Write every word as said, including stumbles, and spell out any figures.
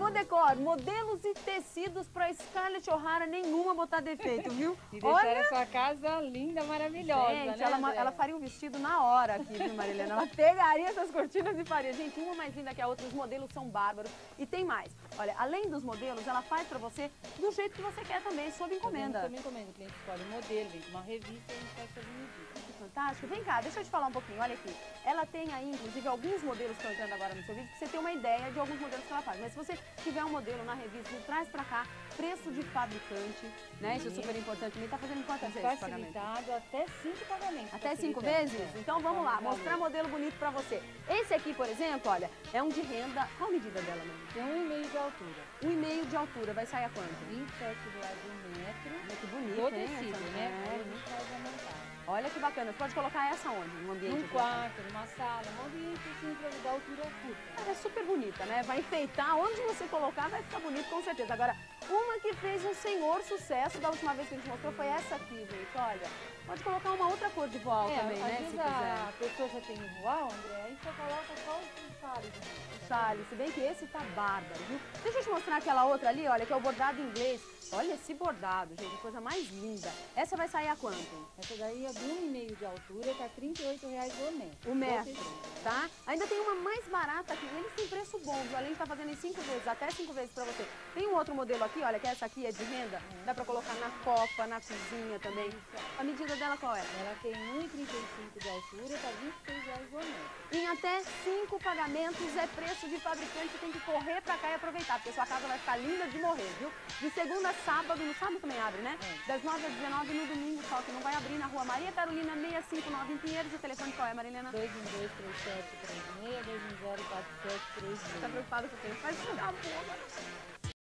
O Decor, modelos e tecidos para Scarlett O'Hara nenhuma botar defeito, viu? E deixar Olha... a sua casa linda, maravilhosa, Gente, né, ela, André? ela faria um vestido na hora aqui, viu, Marilena? Ela pegaria essas cortinas e faria. Gente, uma mais linda que a outra, os modelos são bárbaros. E tem mais. Olha, além dos modelos, ela faz pra você do jeito que você quer também, sob encomenda. Sob encomenda, o cliente escolhe o modelo, vem com uma revista e a gente faz sob medida. Que fantástico. Vem cá, deixa eu te falar um pouquinho, olha aqui. Ela tem aí, inclusive, alguns modelos que estão entrando agora no seu vídeo, pra você ter uma ideia de alguns modelos que ela faz. Mas se você tiver um modelo na revista, traz pra cá, preço de fabricante, né? Isso é super importante. Ele tá fazendo quantas vezes pagamento? Facilitado até cinco pagamentos. Até cinco vezes? É. Então vamos lá, mostrar modelo bonito pra você. Esse aqui, por exemplo, olha, é um de renda. Qual a medida dela, mãe? Tem um e meio de altura. Um e meio de altura, vai sair a quanto? vinte e sete reais o metro. Olha que bonito, Do hein? tecido, essa- né? é. Aí a gente faz a montagem. Olha que bacana. Você pode colocar essa onde? No ambiente? Num aqui? quarto, numa sala, um ambiente assim pra dar altura curta. Ela é super bonita, né? Vai enfeitar. Onde você colocar vai ficar bonito, com certeza. Agora, uma que fez um senhor sucesso da última vez que a gente mostrou foi essa aqui, gente. Olha, pode colocar uma outra cor de volta É, também, às né? Se vezes quiser. a pessoa já tem igual, André, aí você coloca só os detalhes. Sale, se bem que esse tá bárbaro, viu? Deixa eu te mostrar aquela outra ali, olha, que é o bordado inglês. Olha esse bordado, gente, coisa mais linda. Essa vai sair a quanto? Essa daí é de um e meio de altura, tá trinta e oito reais o metro. O metro, tá? Ainda tem uma mais barata aqui, eles têm preço bom, viu? Além de estar fazendo em cinco vezes, até cinco vezes pra você. Tem um outro modelo aqui, olha, que essa aqui é de renda, dá pra colocar na copa, na cozinha também. A medida dela qual é? Ela tem um e trinta e cinco de altura, tá vinte e seis reais o metro. Em até cinco pagamentos é preço de fabricante, você tem que correr pra cá e aproveitar, porque sua casa vai ficar linda de morrer, viu? De segunda a sábado, no sábado também abre, né? É. Das nove às dezenove, no domingo só, que não vai abrir na rua Maria Carolina seiscentos e cinquenta e nove em Pinheiros. O telefone qual é, Marilena? dois um dois, três sete três seis, dois um zero, quatro sete três seis. Tá preocupado com o tempo? Faz jogar a boa,